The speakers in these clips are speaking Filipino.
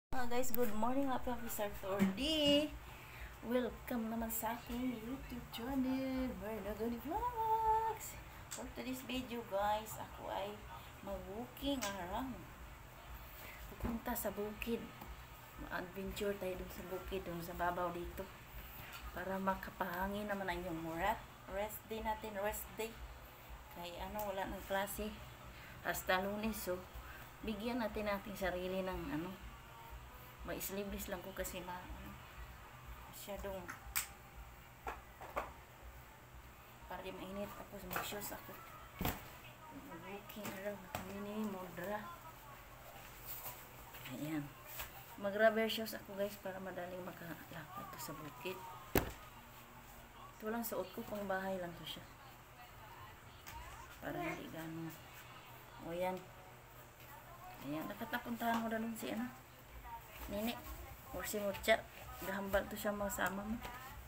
Guys, good morning, happy Officer Tordi. Welcome naman sa aking YouTube channel, Bernadoni Vlogs. For today's video guys, ako ay mag-walking around. Pupunta sa bukid. Adventure tayo dun sa bukid, dun sa babaw dito. Para makapahangin naman ang yung murat. Rest day natin, rest day. Kaya wala ng klase. Hasta Lunes, so bigyan natin sarili ng ma-sleeveless lang ko kasi masyadong para di mainit. Tapos mag-shoes ako, walking around kami ni Modra. Ayan, mag-rubber shoes ako guys para madaling makalakad to sa bukid. Ito lang suot ko, pang bahay lang to siya para hindi gano'n. O yan, ayan, nakatapuntahan ko na nun si Nini or si Mucha. Gahambal to siya masama mo.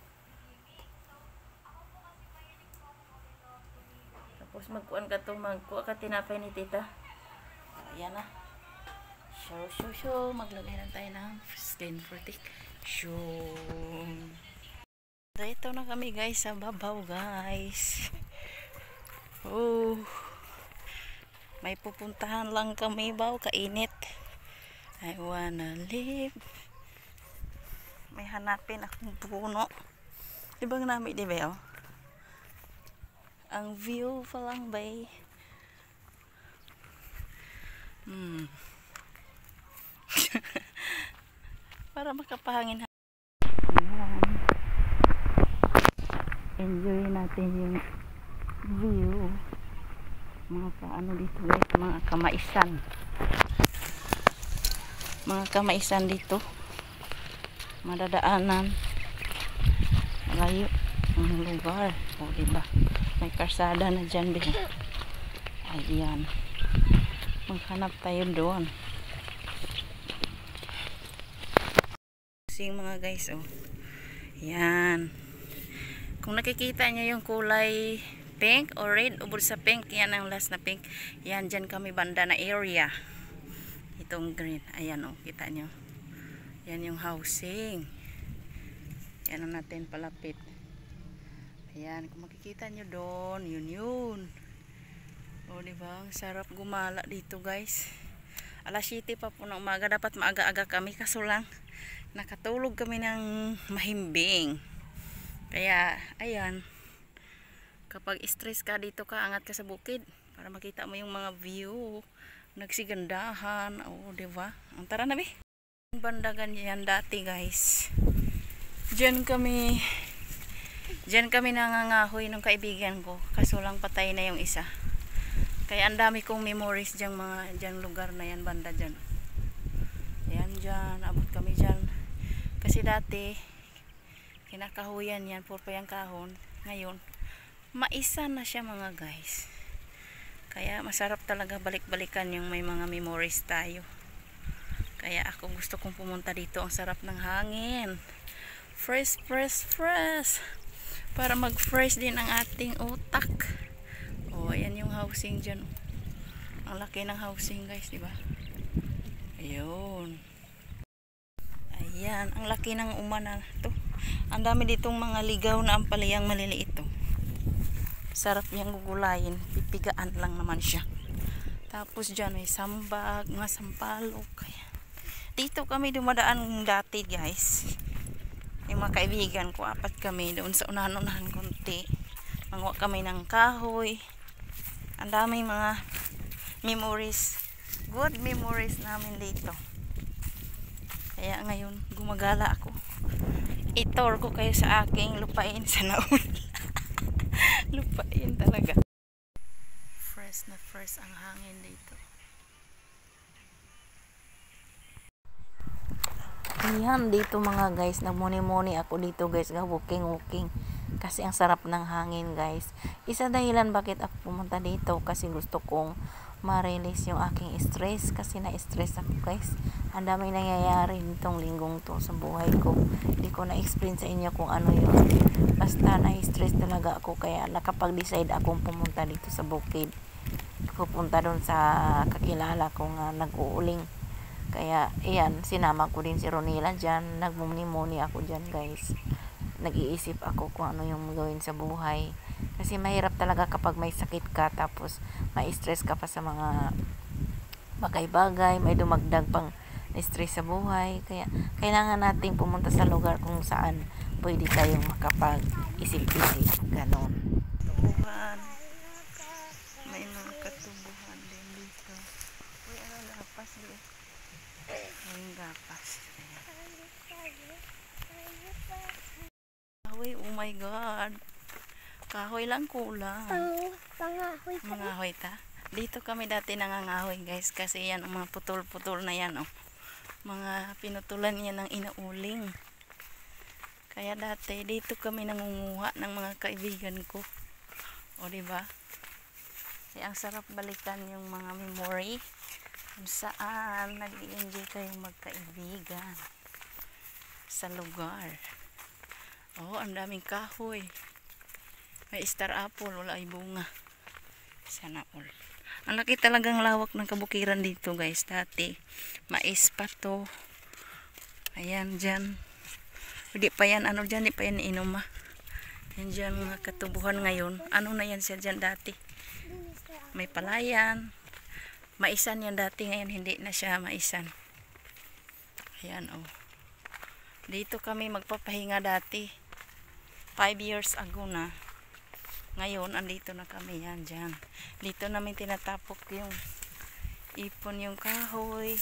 Tapos magkuan ka to, magkuha ka tinapay ni tita. Ayan na. Show. Maglagay lang tayo ng skin protek. Show. Dito na kami guys sa babaw guys. Oh. May pupuntahan lang kami, baw kainit. I wanna live. May hanapin akong puno. Diba namin, di ba? Ang view pa lang ba? Para makapahangin. Enjoy natin yung view. Mga dito guys, mga kamaisan dito, madadaanan malayo ang lugar. O diba, may karsada na dyan din. Ayan, maghanap tayo doon. Sing mga guys, yan, kung nakikita nyo yung kulay pink or red, ubod sa pink, yan ang last na pink. Yan, dyan kami banda na area. Itong green, ayan kita nyo. Yan yung housing. Yan ang natin palapit. Ayan, kung makikita nyo doon, yun. O diba, ang sarap gumala dito guys. Alas 7 pa po ng umaga, dapat maaga-aga kami, kaso lang nakatulog kami ng mahimbing. Kaya, ayan, kapag stress ka dito ka, angat ka sa bukid para makita mo yung mga view, nagsigandahan. Diba? Ang tara na be. Bandagan yan dati guys. Diyan kami nangangahoy ng kaibigan ko. Kaso lang patay na yung isa. Kaya ang dami kong memories dyan lugar na yan, banda dyan. Ayan dyan, abot kami dyan. Kasi dati, kinakahuyan yan, puro pa yung kahon. Ngayon, maisa na siya mga guys. Kaya masarap talaga balik-balikan yung may mga memories tayo. Kaya ako gusto kong pumunta dito. Ang sarap ng hangin. Fresh. Para mag-fresh din ang ating utak. Ayan yung housing dyan. Ang laki ng housing guys, diba? Ayun. Ayan, ang laki ng umana to. Ang dami ditong mga ligaw na ampalaya maliliit to. Sarap niyang gugulayin, pipigaan lang naman siya. Tapos dyan may sambag, mga sampalok. Dito kami dumadaan dati guys. Yung mga kaibigan ko, 4 kami doon sa unahan konti. Manguha kami ng kahoy. Ang daming mga memories, good memories namin dito. Kaya ngayon gumagala ako. I-tour ko kayo sa aking lupain sa nauna. Lupain talaga. Fresh na fresh ang hangin dito. Ayan, dito mga guys, nagmuni-muni ako dito guys, walking kasi ang sarap ng hangin guys. Isa dahilan bakit ako pumunta dito, kasi gusto kong ma-release yung aking stress, kasi na-stress ako guys. Ang daming nangyayari nitong linggong to sa buhay ko. Hindi ko na-explain sa inyo kung ano yun. Basta na-stress talaga ako, kaya nakapag-decide akong pumunta dito sa bukid. Pupunta doon sa kakilala ko nga nag-uuling Kaya, iyan, sinama ko din si Ronila dyan. Nagmumuni-muni ako dyan, guys. Nag-iisip ako kung ano yung gawin sa buhay. Kasi mahirap talaga kapag may sakit ka, tapos may stress ka pa sa mga bagay-bagay, may dumagdag pang stress sa buhay. Kaya, kailangan nating pumunta sa lugar kung saan pwede tayong makapag-isip-isip. Ganon. Tubuhan. May mga katubuhan din dito. Uy, ano, lapas din. Ayun, gapas. Kahoy, oh my God. Kahoy lang kulang. Mangahoy ta. Dito kami dati nangangahoy, guys. Kasi yan, ang mga putol-putol na yan, oh. Mga pinutulan yan ng inauling. Kaya dati, dito kami nangunguha ng mga kaibigan ko. O, diba? Kaya ang sarap balikan yung mga memory kung saan nag-i-enjoy kayong magkaibigan sa lugar. Oh, ang daming kahoy. May star apple, wala ay bunga. Sana all. Ang laki talagang lawak ng kabukiran dito, guys. Dati, mais pa to. Ayan, dyan. Hindi pa yan, ano dyan, hindi pa yan inuma. Yan dyan, mga katubuhan ngayon. Ano na yan siya dyan dati? May palayan. Maisan yan dati, ngayon hindi na siya maisan. Ayan, oh. Dito kami magpapahinga dati. 5 years ago na. Ngayon, andito na kami yan dyan. Dito namin tinatapok yung ipon yung kahoy.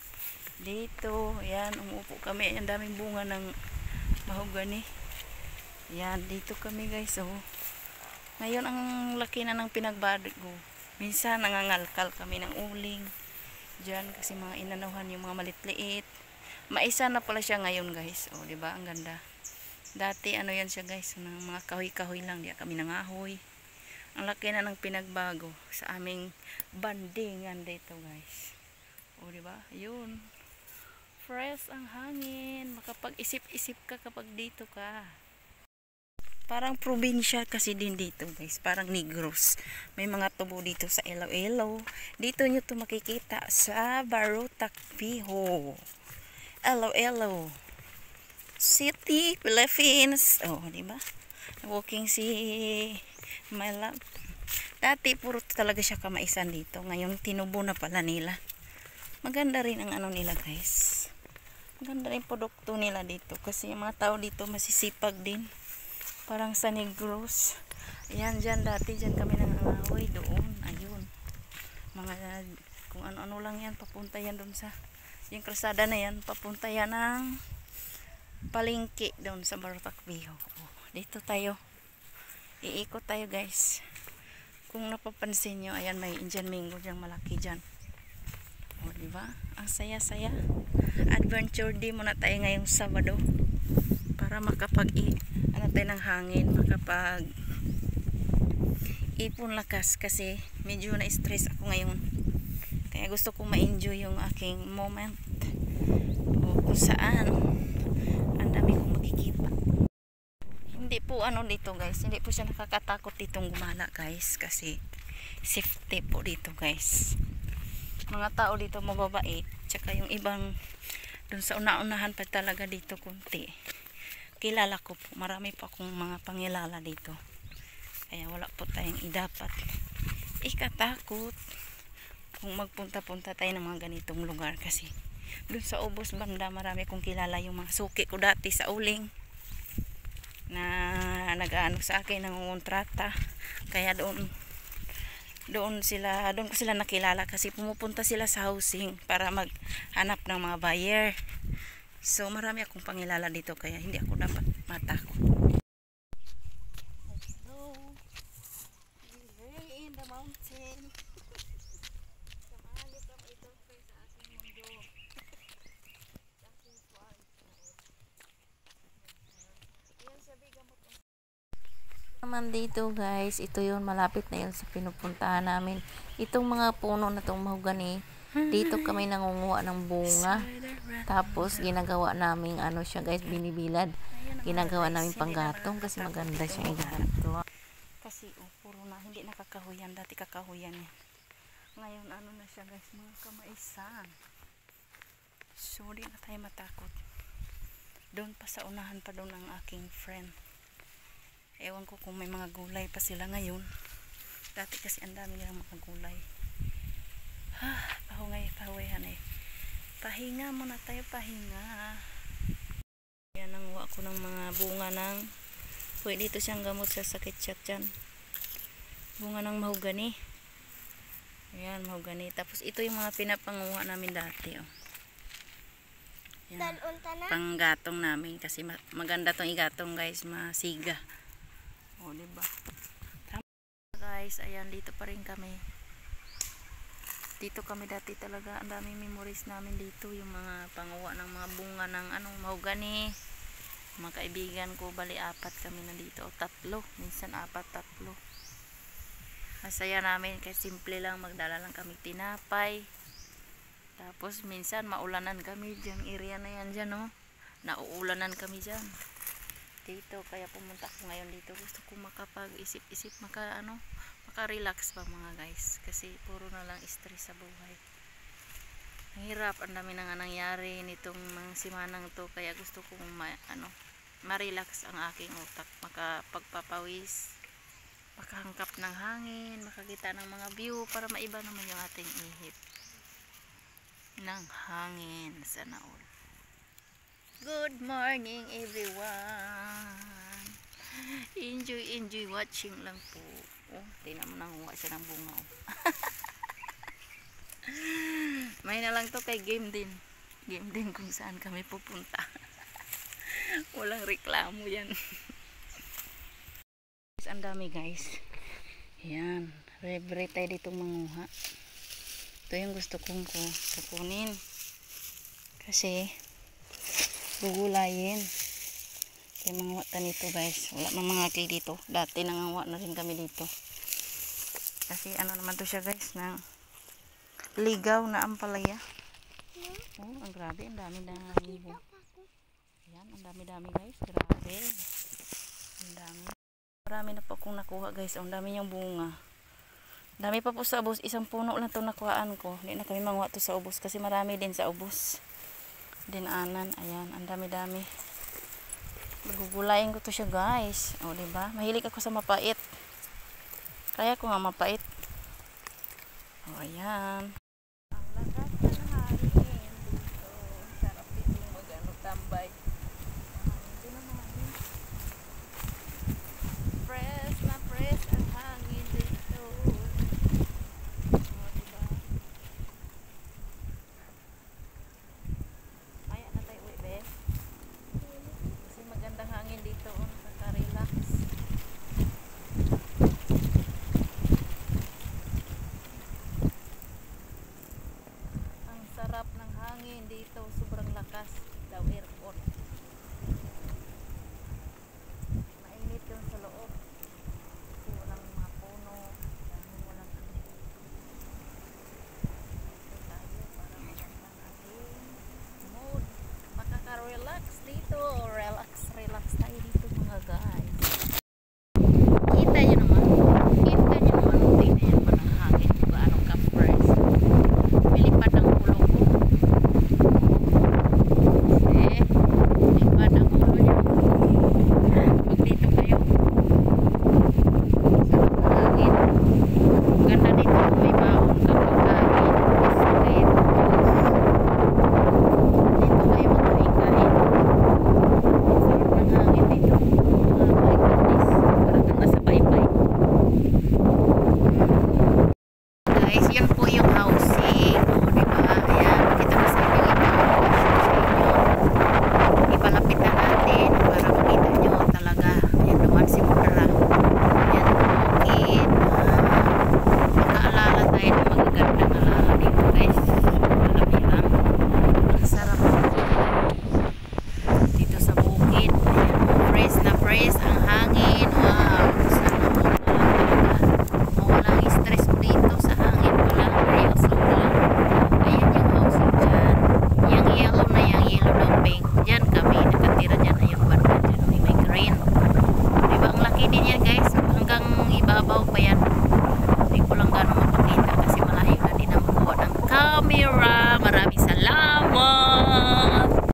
Dito, yan, umupo kami. Ang daming bunga ng mahogany. Yan, dito kami, guys, oh. Ngayon, ang laki na ng pinagbago. Minsan, nangangalkal kami ng uling. Dyan, kasi mga inanuhan yung mga malitliit. Maisa na pala siya ngayon, guys. Oh, diba? Ang ganda. Dati, ano yan siya, guys, ng mga kahoy-kahoy lang. Di kami nangahoy. Ang laki na ng pinagbago sa aming bandingan dito, guys. O, diba? Yun. Fresh ang hangin. Makapag-isip-isip ka kapag dito ka. Parang probinsya kasi din dito, guys. Parang Negros. May mga tubo dito sa Iloilo. Dito nyo to makikita sa Barutacpiho. Iloilo City, Philippines. Oh, di ba? Walking si my love. Dati puro talaga siya kamaisan dito. Ngayon tinubo na pala nila. Maganda rin ang ano nila, guys. Maganda rin produkto nila dito kasi yung mga tao dito masisipag din. Parang sa Negros. Ayan, dyan dati dyan kami nangangahoy doon. Ayun. Mga kung ano-ano lang yan, papunta yan doon sa yung krasada na yan, papunta yan ng palengke doon sa Barutacpiho. Oh, dito tayo. Iikot tayo, guys. Kung napapansin nyo, ayan, may Indian mango dyan, malaki dyan. O, oh, diba? Ang saya-saya. Adventure day muna tayo ngayong Sabado. Para ano tayo ng hangin, makapag ipon lakas kasi medyo na-stress ako ngayon. Kaya gusto ko ma-enjoy yung aking moment. O, kung saan ang dami kong makikita. Hindi po ano dito, guys, hindi po siya nakakatakot ditong gumala, guys, kasi safety po dito, guys. Mga tao dito mababait, tsaka yung ibang dun sa una-unahan pa talaga dito kunti. Kilala ko po, marami pa akong mga pangilala dito. Kaya wala po tayong dapat ikatakot kung magpunta-punta tayo ng mga ganitong lugar kasi dun sa Ubos banda marami kong kilala yung mga suki ko dati sa uling na nag-aano sa akin ng kontrata. Kaya doon ko sila nakilala kasi pumupunta sila sa housing para maghanap ng mga buyer. So marami akong pangilala dito kaya hindi ako dapat matakot. Let's go. We're in the mountain. Samahan niyo kami ito sa aking mundo. Sa aking farm. Ayan siya, bigamot. Naman dito, guys, ito yun, malapit na yun sa pinupuntahan namin. Itong mga puno na itong mahogany, dito kami nangunguha ng bunga. Tapos ginagawa namin ano siya, guys, binibilad. Ginagawa namin panggatong kasi maganda siya igato. Kasi puro na hindi nakakahuyan, dati kakahuyan yan. Ngayon ano na siya, guys, mga kamaisan. So, di na tayo matakot. Doon pa sa unahan pa doon ang aking friend. Ewan ko kung may mga gulay pa sila ngayon. Dati kasi ang dami nilang mga gulay. Pahungay, hanay. Pahinga muna tayo, pahinga. Yan ang uwa ko ng mga bunga ng pwede ito siyang gamot sa sakit chat dyan. Bunga ng mahogani. Ayan, mahogani. Tapos ito yung mga pinapanguha namin dati. Oh. Yan. Panggatong namin kasi maganda tong igatong guys, masiga. O, diba? Tama guys, ayan, dito pa rin kami. Dito kami dati talaga, ang daming memories namin dito, yung mga panguha ng mga bunga ng mahogani. Mga kaibigan ko, bali 4 kami nandito, o 3, minsan 4, 3. Masaya namin kasi simple lang, magdala lang kami tinapay. Tapos minsan maulanan kami dyan, area na yan dyan, no? Nauulanan kami dyan dito, kaya pumunta ko ngayon dito. Gusto ko makapag-isip-isip, maka-relax pa mga guys, kasi puro na lang stress sa buhay. Ang hirap, ang dami na nga nangyari nitong mga simanang to, kaya gusto ko ma-relax ang aking utak, makapagpapawis, makahangkap ng hangin, makakita ng mga view, para maiba naman yung ating ihip ng hangin. Sana all. Good morning everyone. Enjoy watching lang po. Oh, tingnan mo, nanguha siya ng bunga. Oh. May na lang to kay game din. Game din kung saan kami pupunta. Walang reklamo yan. Ang dami guys. Yan. Rebre tayo dito manguha. Ito yung gusto kong kukunin. Kasi gugulayin. Kaya manguha ta nito guys. Wala mang mga kay dito. Dati nanganguha na rin kami dito. Kasi naman to siya guys, na ligaw na ampalaya. Oh, ang grabe, ang dami. Ayan, ang dami guys. Grabe. Ang dami. Marami na po akong nakuha guys. Ang dami niyang bunga. Dami pa po sa ubos. Isang puno lang ito nakuhaan ko. Hindi na kami manguha to sa ubos kasi marami din sa ubos. Dinaanan. Ayan, ang dami. Magugulayin ko to siya guys. O, diba? Mahilig ako sa mapait. Kaya ko nga mapait. O, ayan.